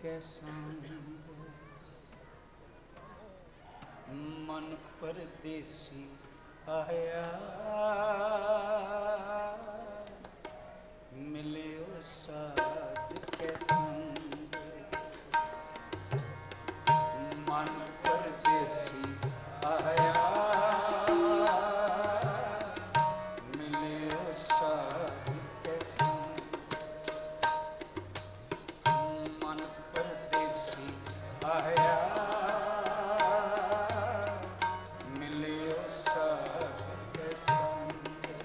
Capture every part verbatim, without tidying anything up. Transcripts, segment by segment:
कै संग मन परदेसी आया मिलियो साध कै संग मन परदेसी आया मिलियो साध कै संग मन परदेसी आया मिलियो साध कै संग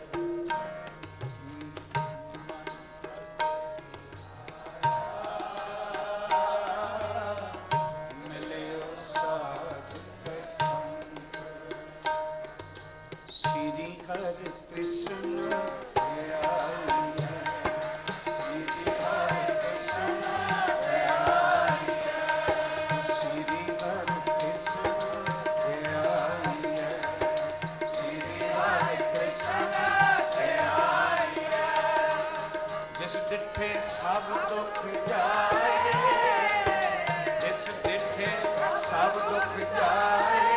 मिलियो साध कै संग श्री हरि कृष्ण सब दुख जाए जिस डिठे सब दुख जाए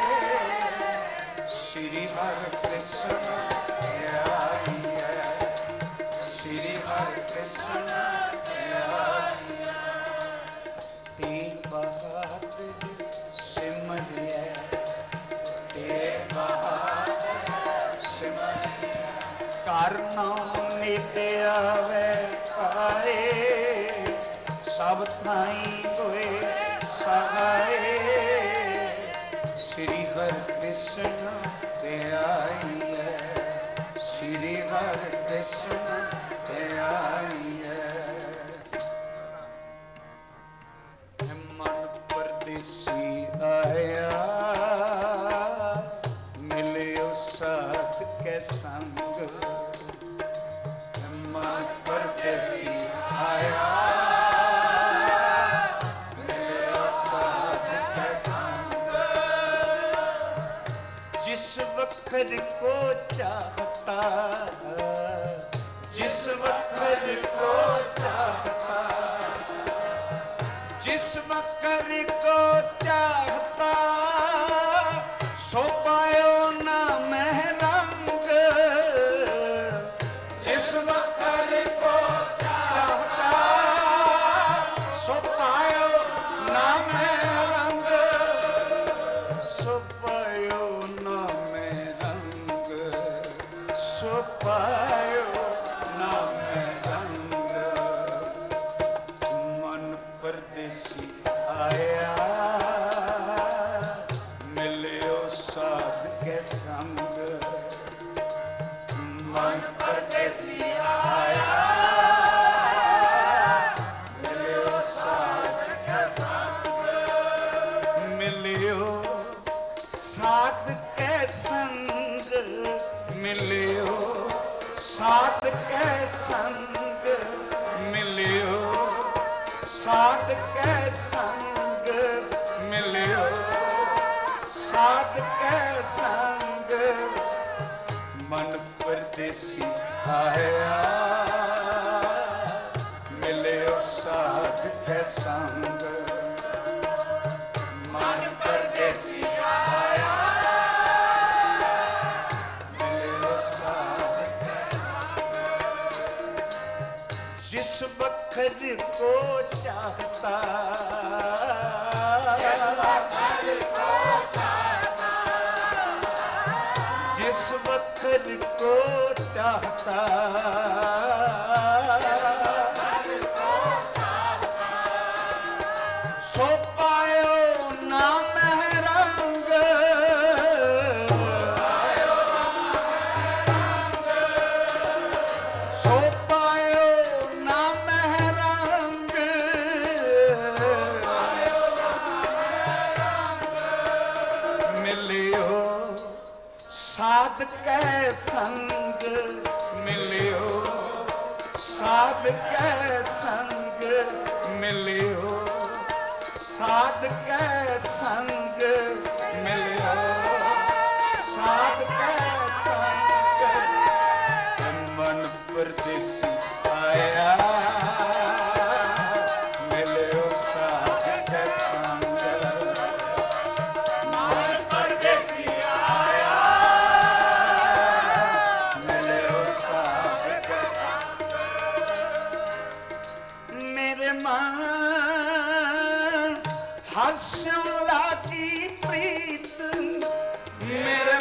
श्री हरि कृष्ण आई है श्री हरि कृष्ण आई ते बहादुर सिमरिया ते बहादुर सिमरिया करना नित आवे आए सब थाई होए सहाय श्री हरि कृष्ण ते आई है श्री हरि कृष्ण ते आई है मन परदेसी आया मिलियो साध कै संग मन परदेसी आया मिलियो साध कै संग जिस वखर को चाहता जिस वखर को चाहता जिस वखर को चाहता सो पायो ना मैं रंग जिस वखर को चाहता सो पायो ना मैं रंग सो पायो ना मैं रंग सो पायो ना मैं रंग मन परदेसी आया मिलियो साध कै संग मन परदेसी आया मिलियो साध कै संग मिलियो साध कै संग मिलियो साध कै संग मिलियो साध कै संग मिलियो साध कै संग मन परदेसी आया मिलियो साध कै संग मन परदेसी आया मिलियो साध कै संग जिस वखर को चाहता जिस वखर को चाहता सो पायो ना मैं रंग सो पायो ना मैं रंग मिलियो साध कै संग मिलियो साध कै संग मिलियो साध कै संग मिलियो साध कै संग मन परदेसी आया मिलियो साध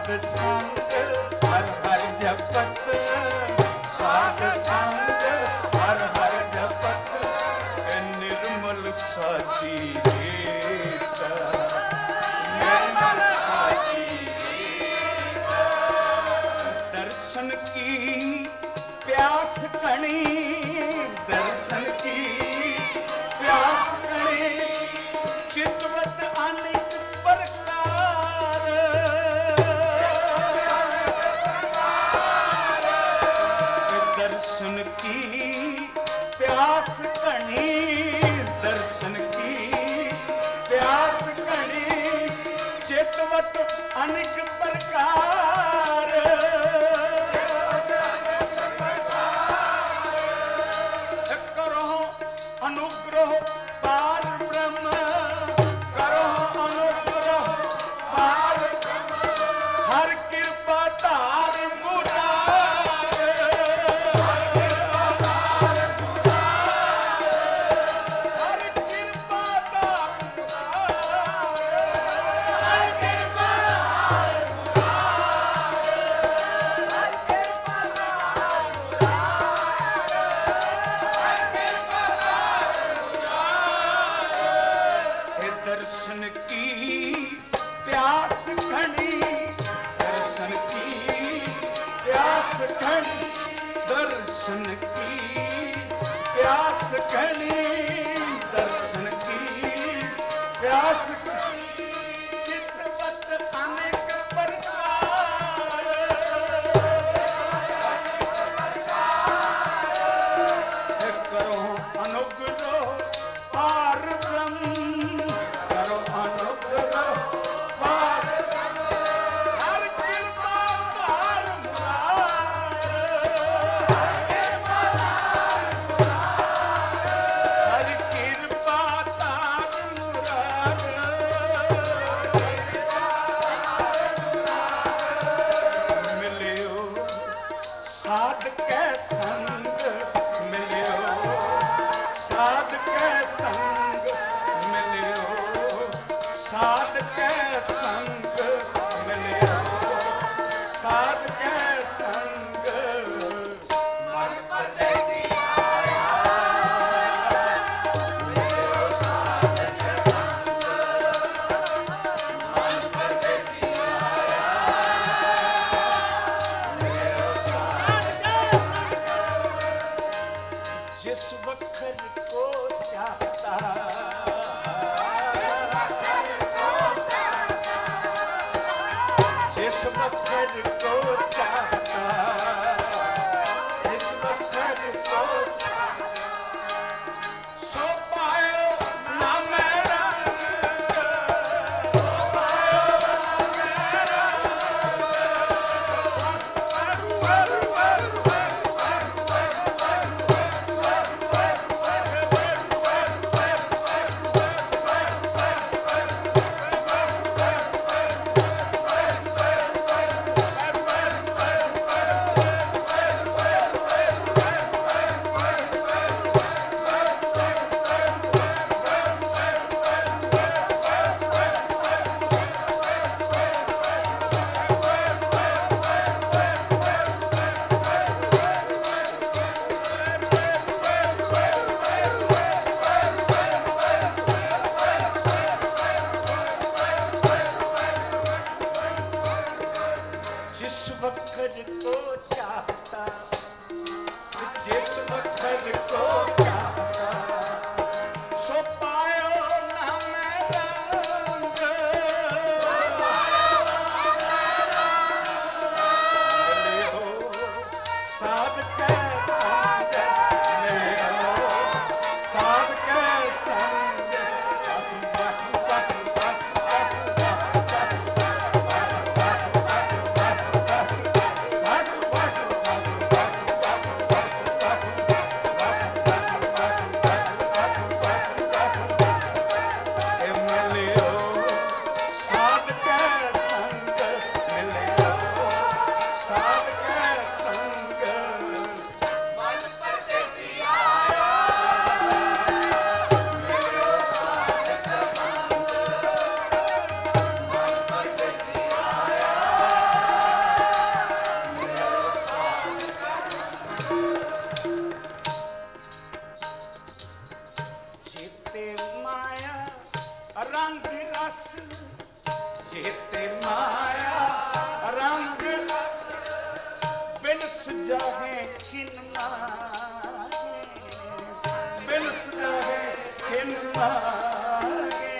साध संग हर हर जपत, साध संग हर हर जपत, निर्मल साची रीत, निर्मल साची रीत। दर्शन की प्यास कणी, दर्शन की प्यास कणी, चितवत अनेक प्रकार, दर्शन की प्यास कणी, दर्शन की प्यास कणी, चितवत अनेक प्रकार। करो अनुग्रह पार ब्रह्म, करो अनुग्रह पार ब्रह्म, हर कृपा तार मुरार, हर कृपा तार मुरार, हर कृपा तार मुरार, हर कृपा तार मुरार। दर्शन की प्यास घनी, दर्शन की प्यास घनी, दर्शन की प्यास घनी, दर्शन की प्यास घनी, चितवत अनेक प्रकार। करो अनुग्रह पार ब्रह्म, करो अनुग्रह पार ब्रह्म, हर कृपा तार मुरार, हर कृपा तार मुरार। मिलियो साध कै संग, मिलियो साध कै संग, मिलियो साध कै संग, मिलियो साध कै संग, मन परदेसी आया, मिलियो साध कै संग, मन परदेसी आया, मिलियो साध कै संग। जिस वक्त को चाहता, जिस वक्त को चाहता, जिस वक्त को चाहता, सो पायो ना मेरा, सो पायो ना मेरा, जिस वक्त को चाहता, जिस वक्त को चाहता, सो पायो ना मेरा रंग, मिलियो साध कै संग, मिलियो साध कै संग, रंग रस जेते माया रंग बिन सुझाए किन मांगे बिन सुझाए किन मांगे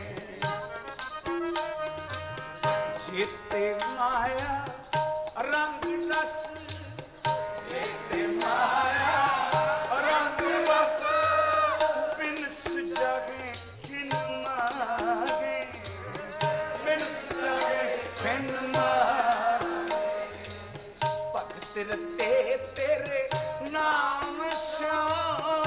जेते माया रंग रस जेते माया रंग रस बिन सुझाए किन मांगे बिन सुझाए किन मांगे भगत रते तेरे नाम श्याम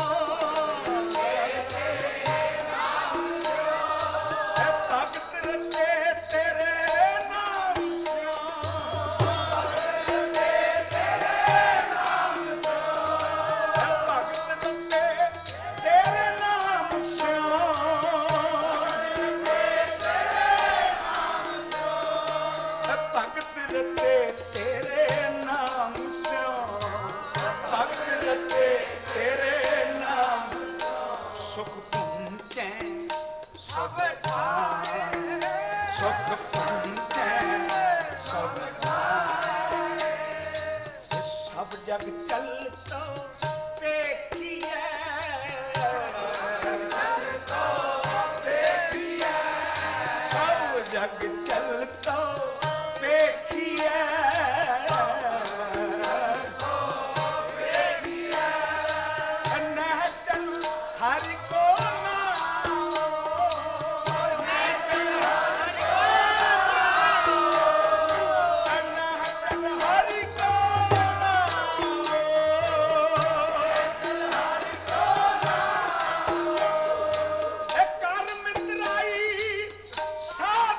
भगत रते तेरे नाम श्याम भगत रते तेरे नाम श्याम भगत रते तेरे नाम श्याम भगत रते तेरे नाम सुख पुंजै सब खाए सुख पुंजै सब खाए सब जग चलतो देखिए सब जग चलतो देखिए चल हरि को हरि को कर मित्राई साध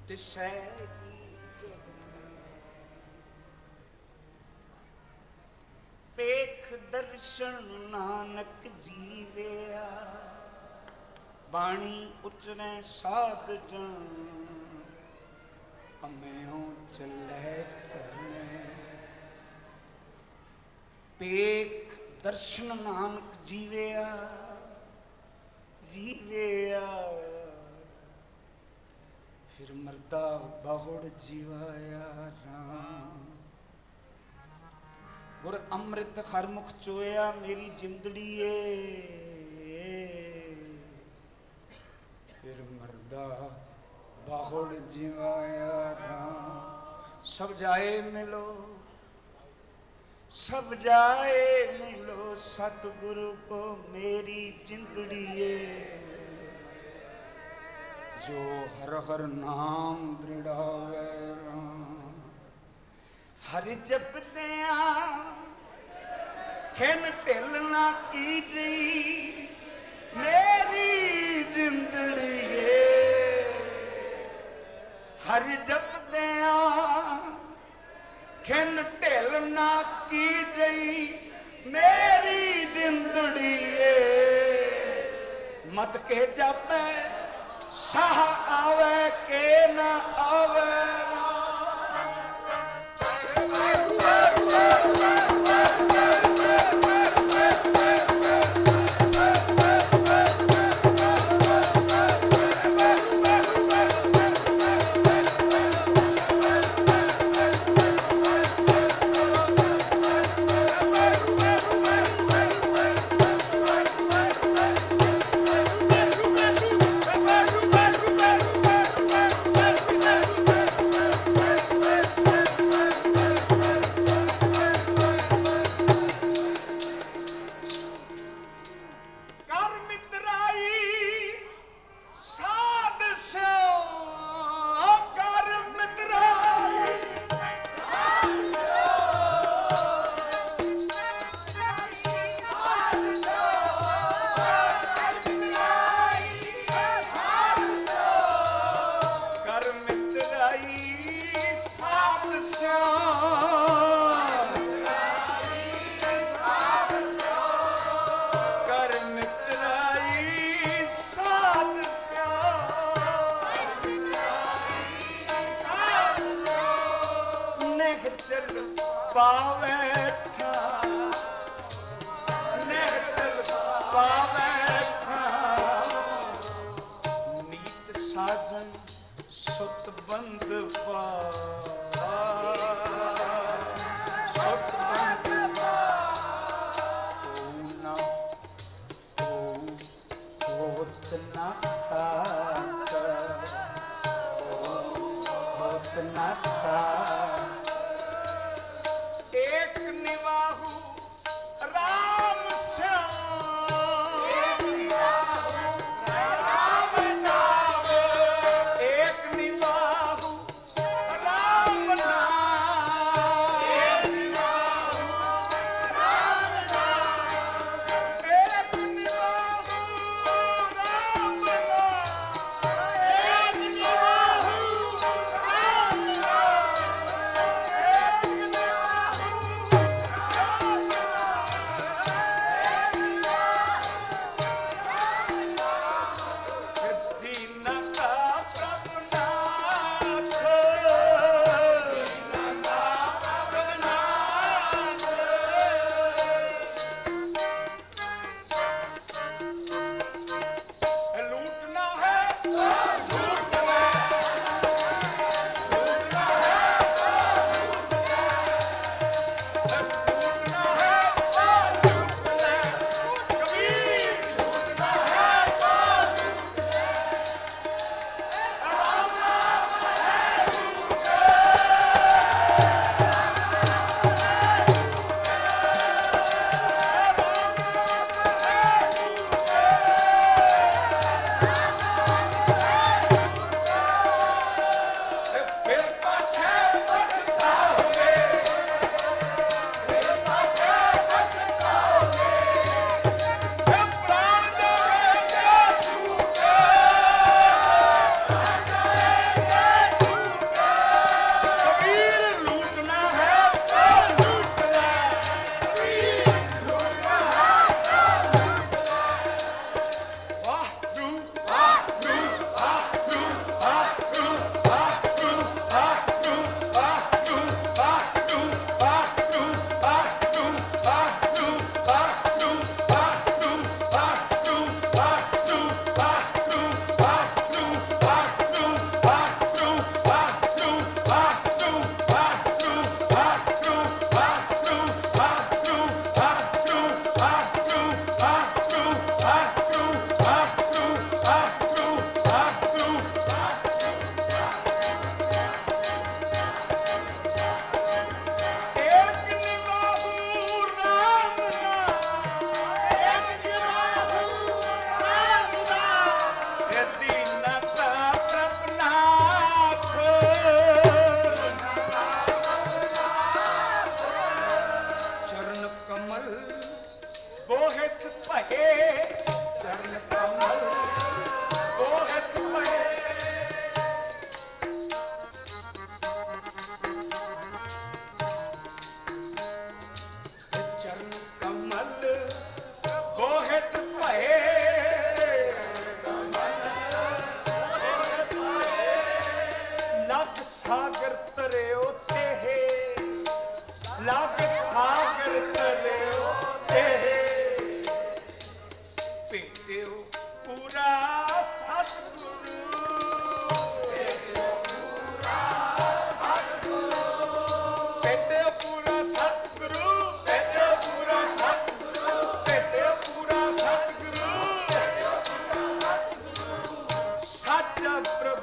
तिसै पेख दर्शन नानक जीवया बाणी उचरे साध जन कम्यों चले चलने पेख दर्शन नानक जीवया जीवया फिर मरदा बहुड़ जीवाया राम गुर अमृत खरमुख चोया मेरी जिंदड़िए फिर मरदा बहुड़ जीवाया राम सब जाए मिलो सब जाए मिलो सतगुरु को मेरी जिंदड़िए जो हर हर नाम दृढ़ावे राम हरि जपदिया खिन ढिल ना कीजी मेरी जिंदड़िए हरि जपदिया खिन ढिल ना कीजी मेरी जिंदड़िए मत के जपे साह आवे के न आवे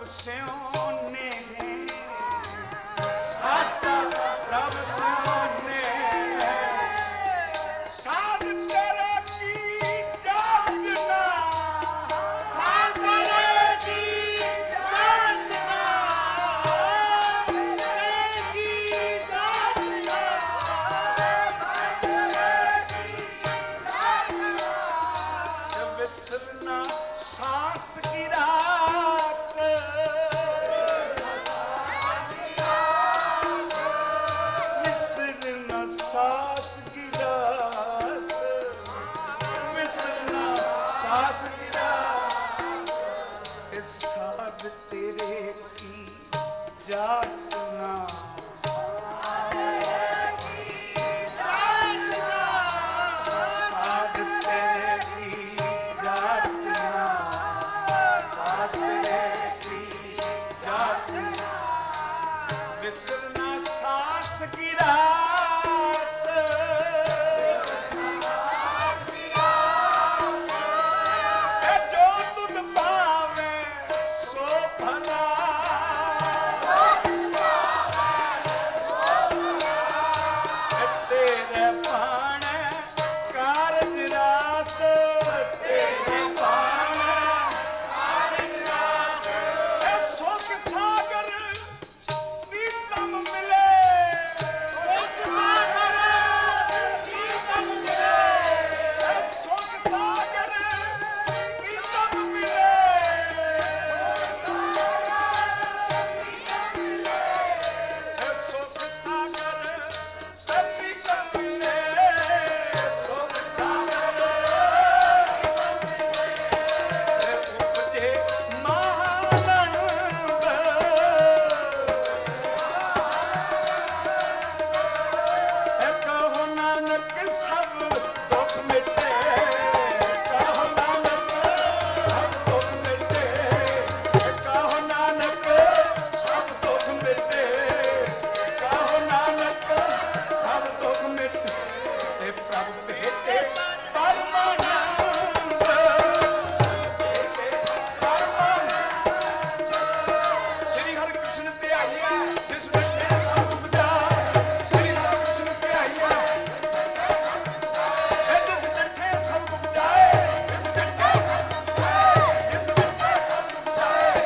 सियोने साचा रब सियोने साध तेरे की जांचना साध तेरे की जांचना तेरे की जांचना साध तेरे की जांचना विसरना सांस की रास विसरना सांस की रास विसरना सांस की रास साध तेरे की जांचना साध तेरे की जांचना विसरना सांस की रास जो तुझ पावे सो भला तेरे पाने कारज रास तेरे पाने कारज रास सुख सागर प्रीतम मिले सुख सागर प्रीतम मिले सुख सागर प्रीतम मिले सुख सागर प्रीतम मिले सुख सागर उपजे महानंद कहो नानक सब दुख मिटे कहो नानक सब दुख मिटे कहो नानक सब दुख मिटे कहो नानक सब दुख मिटे हे प्रभु भेटे परमानंद भेटे परमानंद श्री हरि कृष्ण ते आइया जिस बैठे सब उपजाए श्री हरि कृष्ण ते आइया जिस बैठे सब उपजाए जिस बैठे सब उपजाए जिस बैठे सब उपजाए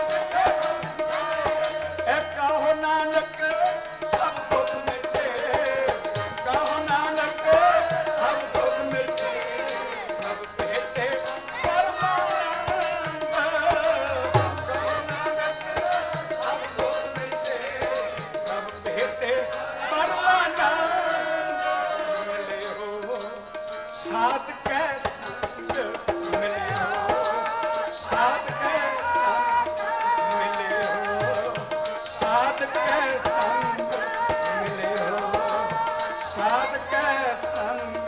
ए कहो नानक सब दुख मिटे कहो नानक सब दुख मिटे सब भेटे परमानंद कहो नानक सब दुख मिटे सब भेटे परमानंद मिले हो साध कै संग मिले हो साध कै संग मिले हो साध कै संग मिले हो साध कै संग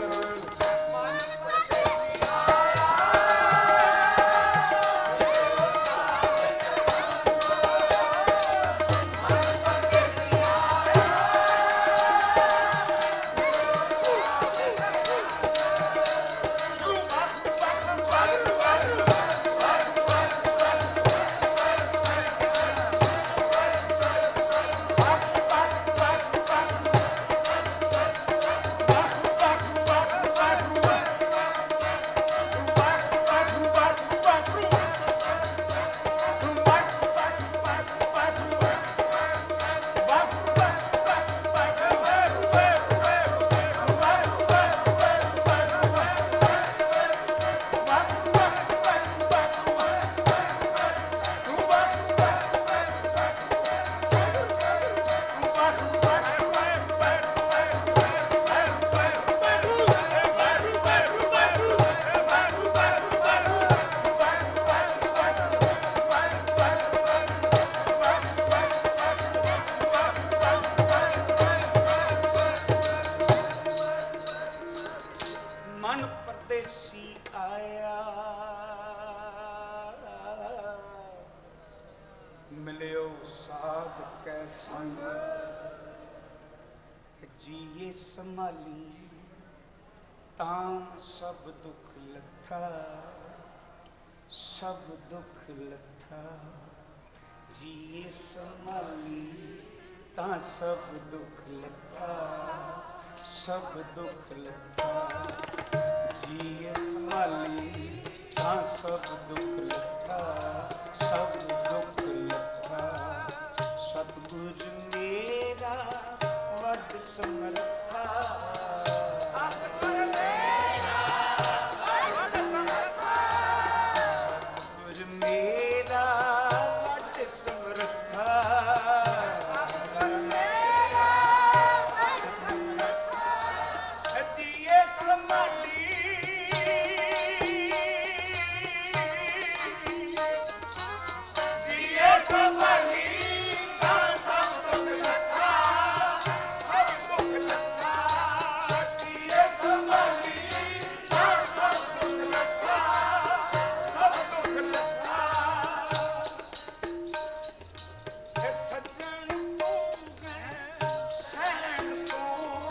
मन परदेसी आया मिलियो साध कै संग जीए संभाली तां सब दुख लथा सब दुख लथा जिए संभाली तां सब दुख लथा, सब दुख लथा। जिए संभाली तां सब दुख लथा, सब दुख लथा। सतगुर मेरा वड समर्था, सतगुर मेरा वड समर्था। जिए संभाली जिए संभाली तां सब दुख लथा, सब दुख लथा। जिए संभाली तां सब दुख लथा, सब दुख लथा। ए सज्जन तू है सैन तू,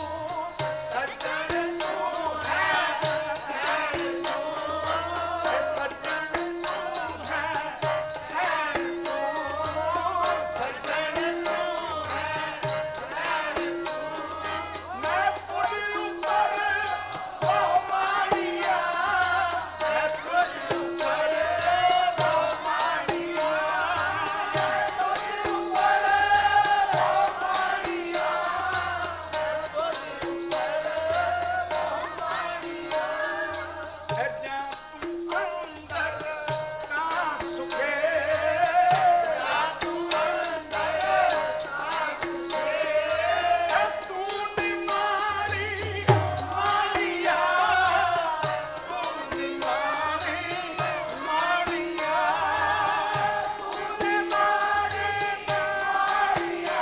सज्जन तू है सैन तू। ए सज्जन तू है सैन तू, सज्जन तू है सैन तू। मैं तुझ ऊपर बहुमानिया, मैं तुझ ऊपर बहुमानिया, मैं तुझ ऊपर बहुमानिया, मैं तुझ ऊपर बहुमानिया। है जा तू अंदर तां सुखे, जा तू अंदर तां सुखे। है तू निमारी मारिया, तू निमारी मारिया, तू निमारी मारिया,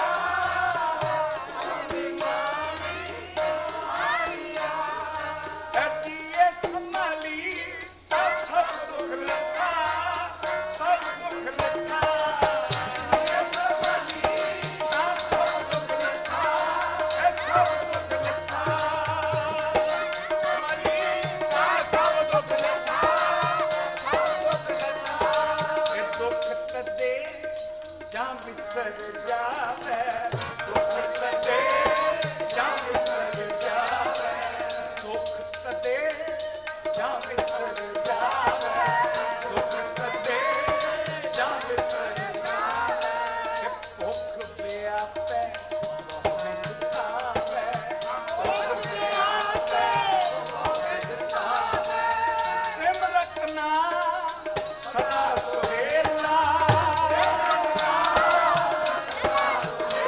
तू निमारी मारिया। है जिए संभाली तां सब दुख लथा, सब दुख लथा। जिए संभाली तां सब दुख लथा, है सब दुख लथा। संभाली तां सब दुख लथा, सब दुख लथा। ए दुख तदे जां बिसर जावे, दुख तदे जां बिसर जावे, दुख तदे जां बिसर जावे, दुख तदे जां बिसर जावे। ए भुख व्यापै बहुत खावे, भुख व्यापै बहुत खावे। सिमरत नाम सदा सुहेला, सिमरत नाम सदा सुहेला।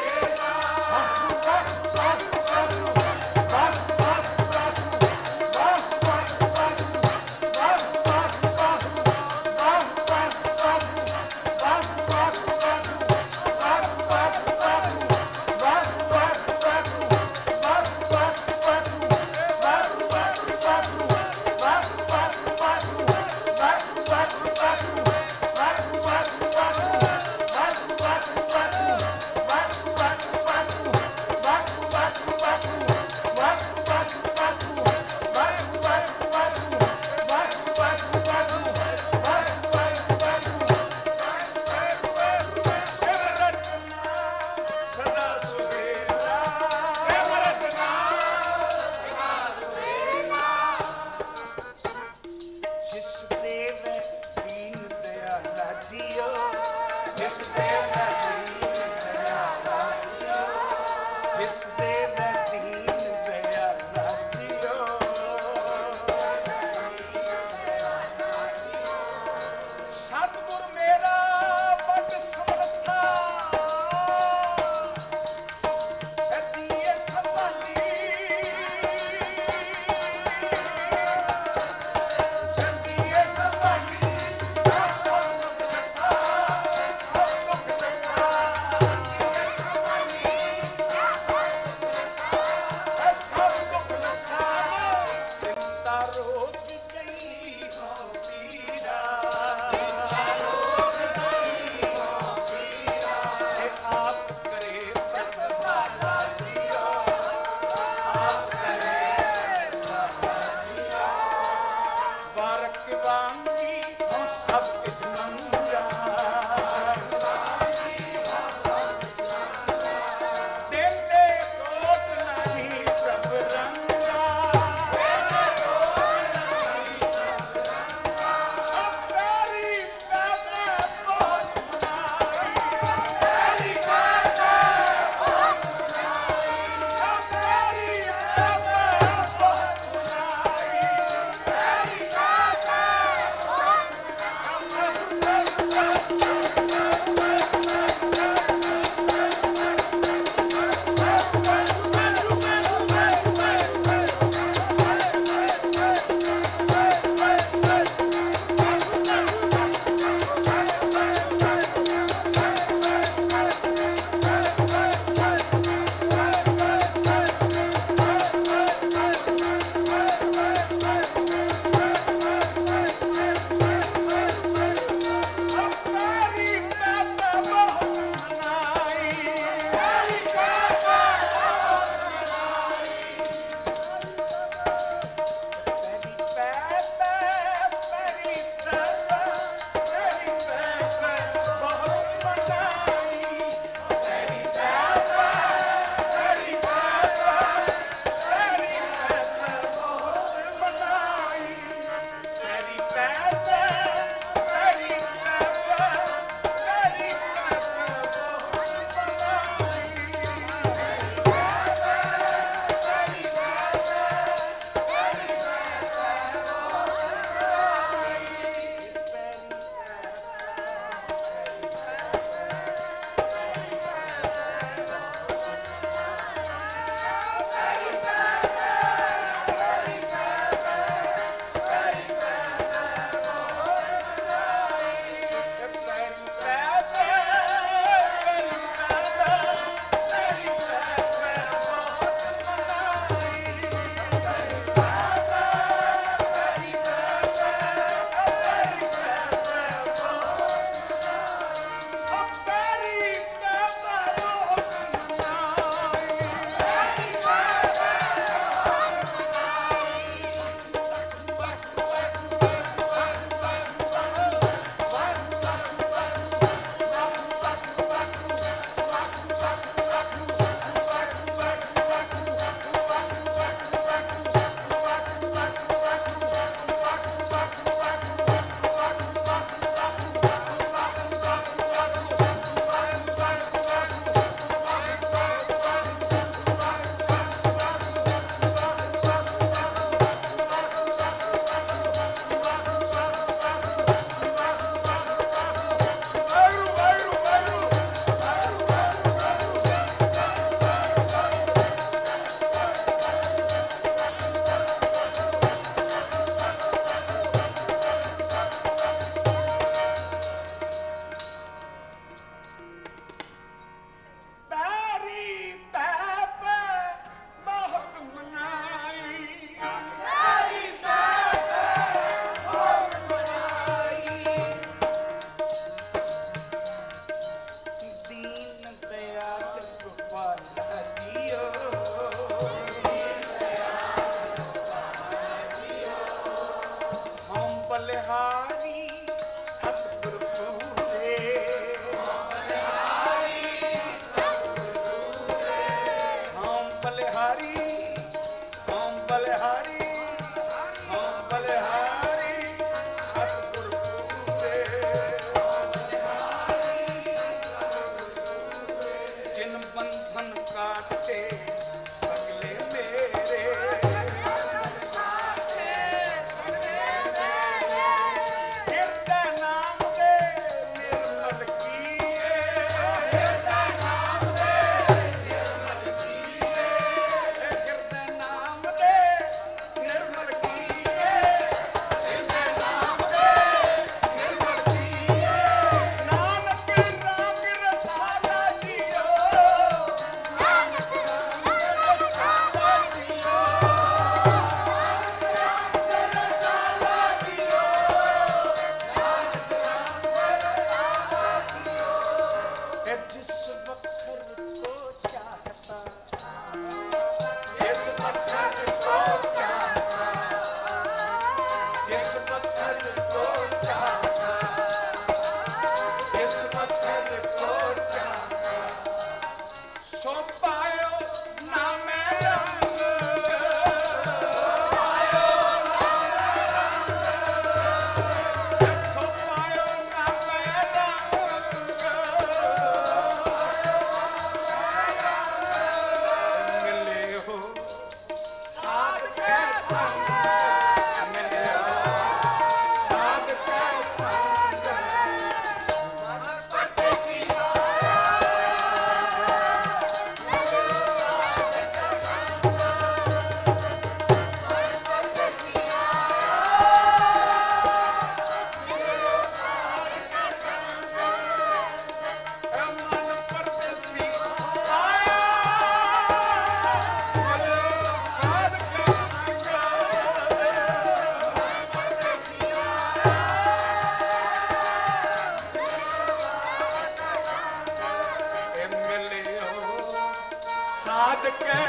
साध के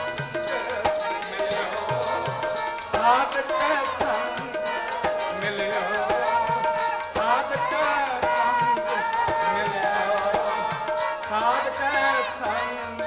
साध के संग मिलियो साध के संग मिलियो साध के संग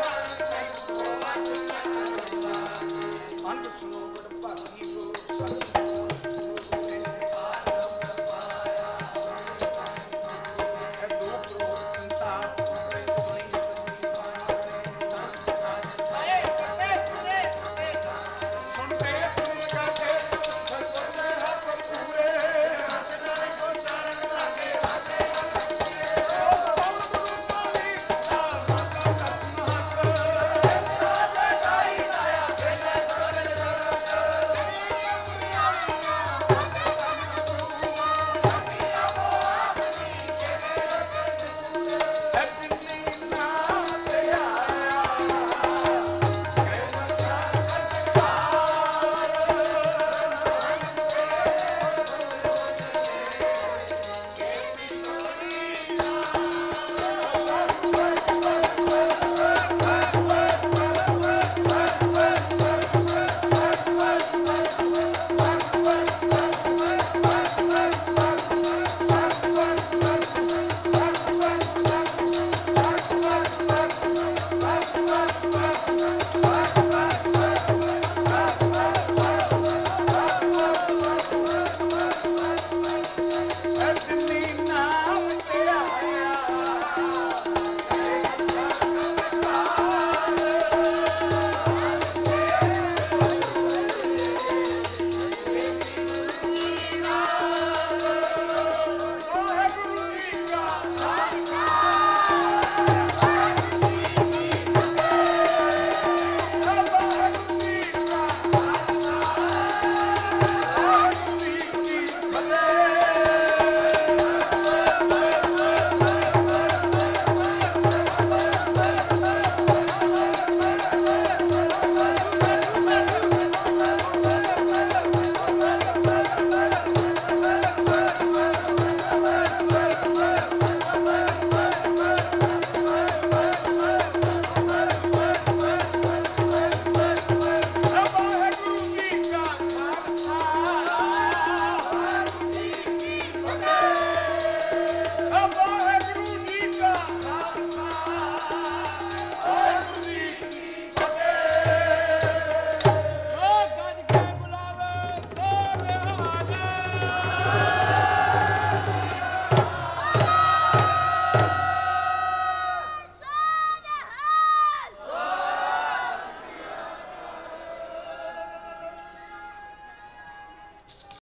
Understood, but the fuck you